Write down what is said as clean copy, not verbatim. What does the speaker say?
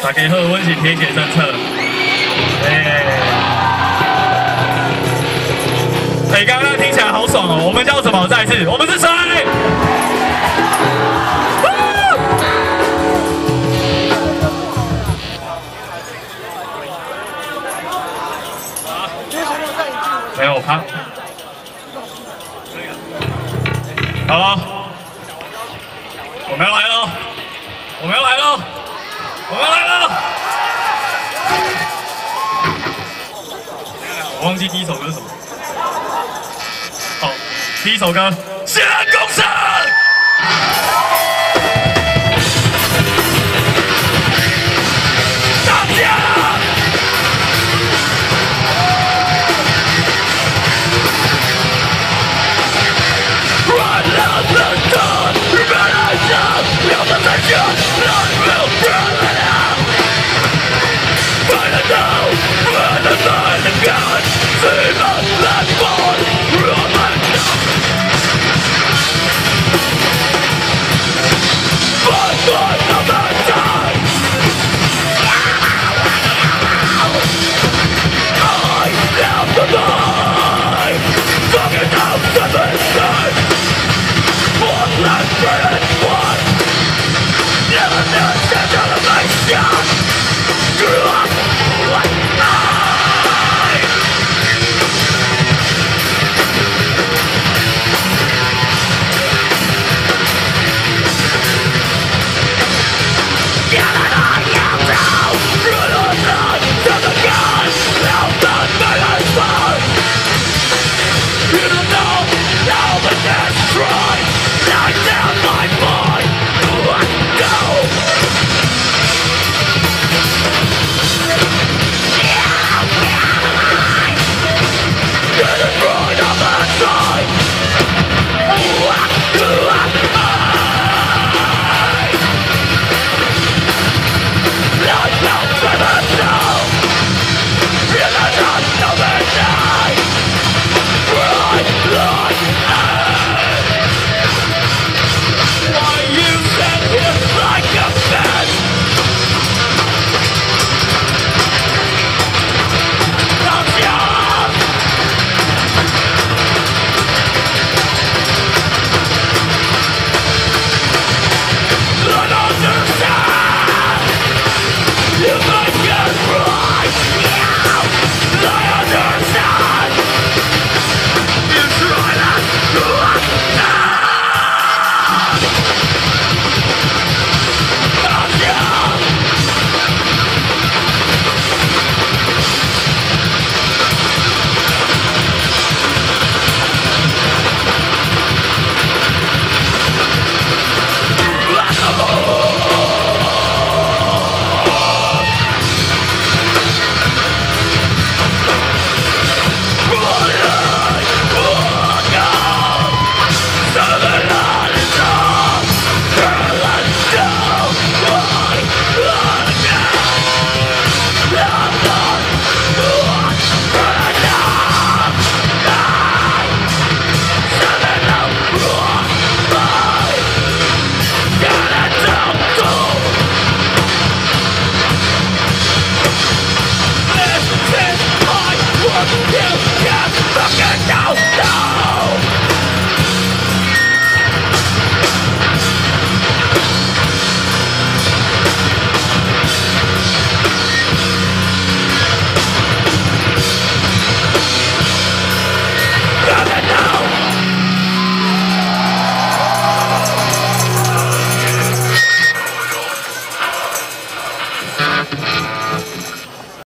大家好，我是铁血政策。刚刚听起来好爽哦！我们叫什么？再一次，我们是谁？没有他。好，我们要来喽！我们要来喽！我们要来喽！我忘记第一首歌是什么。好，第一首歌《先安共生》。